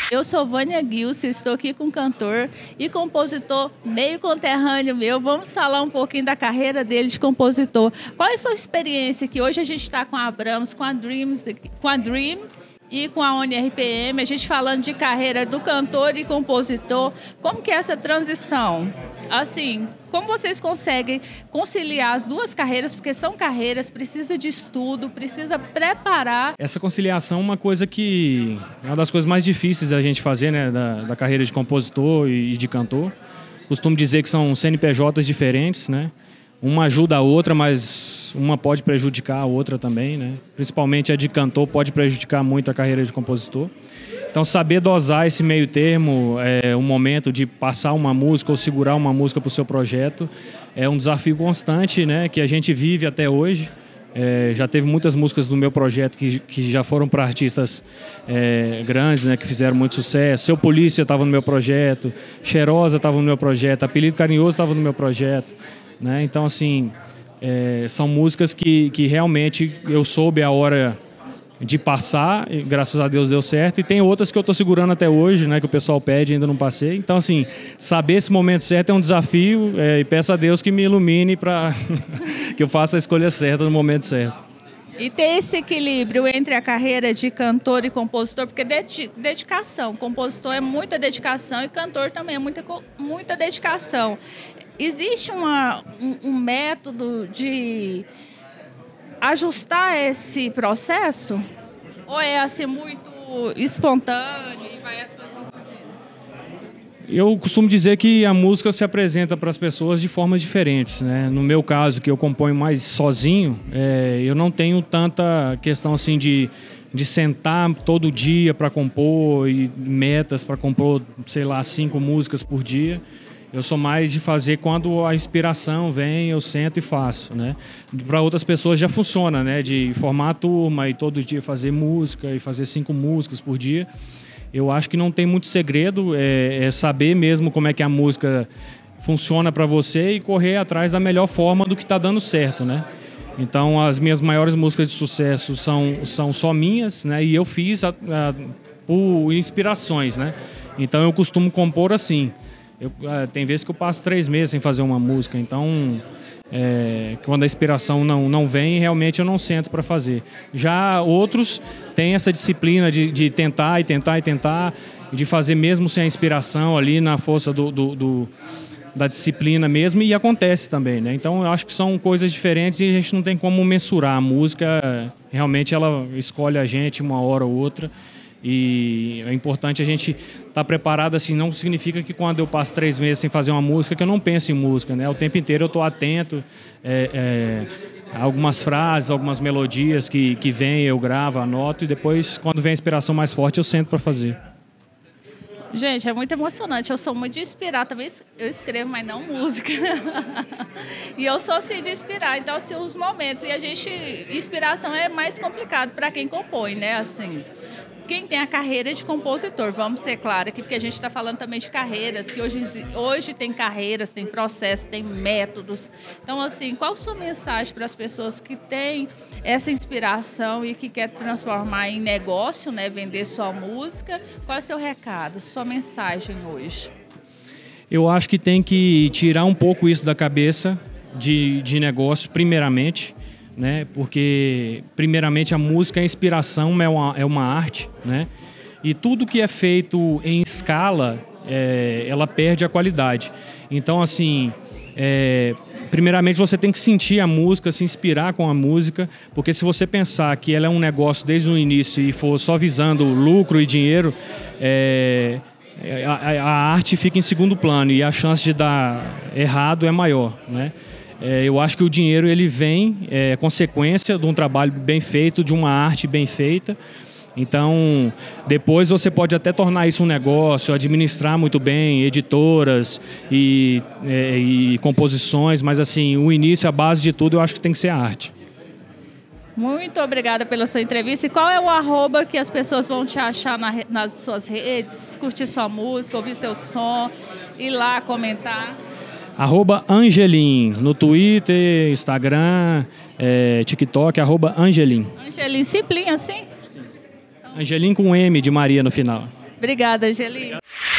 Eu sou Vânia Gilson, estou aqui com um cantor e compositor meio conterrâneo meu. Vamos falar um pouquinho da carreira dele de compositor. Qual é a sua experiência? Que hoje a gente está com a Abrams, com a Dream e com a ONI-RPM, a gente falando de carreira do cantor e compositor. Como que é essa transição? Assim, como vocês conseguem conciliar as duas carreiras? Porque são carreiras, precisa de estudo, precisa preparar. Essa conciliação é uma coisa que é uma das coisas mais difíceis da gente fazer, né, da carreira de compositor e de cantor. Costumo dizer que são CNPJs diferentes, né? Uma ajuda a outra, mas uma pode prejudicar a outra também, né? Principalmente a de cantor pode prejudicar muito a carreira de compositor. Então, saber dosar esse meio termo, o momento de passar uma música ou segurar uma música para o seu projeto, é um desafio constante, né? Que a gente vive até hoje. Já teve muitas músicas do meu projeto que já foram para artistas grandes, né, que fizeram muito sucesso. Seu Polícia estava no meu projeto, Cheirosa estava no meu projeto, Apelido Carinhoso estava no meu projeto, né? Então, assim, são músicas que realmente eu soube a hora de passar, e graças a Deus deu certo. E tem outras que eu estou segurando até hoje, né, que o pessoal pede e ainda não passei. Então, assim, saber esse momento certo é um desafio, e peço a Deus que me ilumine para que eu faça a escolha certa no momento certo. E ter esse equilíbrio entre a carreira de cantor e compositor, porque dedicação, compositor é muita dedicação e cantor também é muita dedicação. Existe um método de ajustar esse processo? Ou é assim muito espontâneo e vai as coisas surgindo? Eu costumo dizer que a música se apresenta para as pessoas de formas diferentes, né? No meu caso, que eu componho mais sozinho, eu não tenho tanta questão assim de sentar todo dia para compor e metas para compor, sei lá, 5 músicas por dia. Eu sou mais de fazer quando a inspiração vem, eu sento e faço, né? Para outras pessoas já funciona, né? De formar a turma e todo dia fazer música e fazer 5 músicas por dia. Eu acho que não tem muito segredo, é saber mesmo como é que a música funciona para você e correr atrás da melhor forma do que está dando certo, né? Então, as minhas maiores músicas de sucesso são só minhas, né? E eu fiz por inspirações, né? Então, eu costumo compor assim. Tem vezes que eu passo 3 meses sem fazer uma música, então quando a inspiração não vem, realmente eu não sento para fazer. Já outros têm essa disciplina de tentar e tentar e tentar, de fazer mesmo sem a inspiração ali na força da disciplina mesmo, e acontece também, né? Então eu acho que são coisas diferentes e a gente não tem como mensurar. A música, realmente ela escolhe a gente uma hora ou outra. E é importante a gente estar preparado, assim, não significa que quando eu passo 3 meses sem fazer uma música que eu não penso em música, né? O tempo inteiro eu estou atento a algumas frases, algumas melodias que vêm, eu gravo, anoto, e depois, quando vem a inspiração mais forte, eu sento para fazer. Gente, é muito emocionante. Eu sou muito de inspirar também. Eu escrevo, mas não música. E eu sou assim de inspirar. Então, assim, os momentos. E inspiração é mais complicado para quem compõe, né? Assim, quem tem a carreira de compositor, vamos ser claros aqui, porque a gente está falando também de carreiras, que hoje tem carreiras, tem processos, tem métodos. Então, assim, qual a sua mensagem para as pessoas que têm essa inspiração e que quer transformar em negócio, né, vender sua música? Qual é o seu recado, sua mensagem hoje? Eu acho que tem que tirar um pouco isso da cabeça de negócio, primeiramente, né? Porque, primeiramente, a música, a inspiração é uma arte, né? E tudo que é feito em escala, ela perde a qualidade. Então, assim, primeiramente você tem que sentir a música, se inspirar com a música, porque se você pensar que ela é um negócio desde o início e for só visando lucro e dinheiro, a arte fica em segundo plano e a chance de dar errado é maior, né? Eu acho que o dinheiro ele vem consequência de um trabalho bem feito, de uma arte bem feita. Então, depois você pode até tornar isso um negócio, administrar muito bem editoras e composições, mas assim, o início, a base de tudo, eu acho que tem que ser a arte. Muito obrigada pela sua entrevista. E qual é o arroba que as pessoas vão te achar nas suas redes, curtir sua música, ouvir seu som, ir lá comentar? @Angelin, no Twitter, Instagram, TikTok, @Angelin. Angelin, simplinho assim? Sim. Angelin com M de Maria no final. Obrigada, Angeli.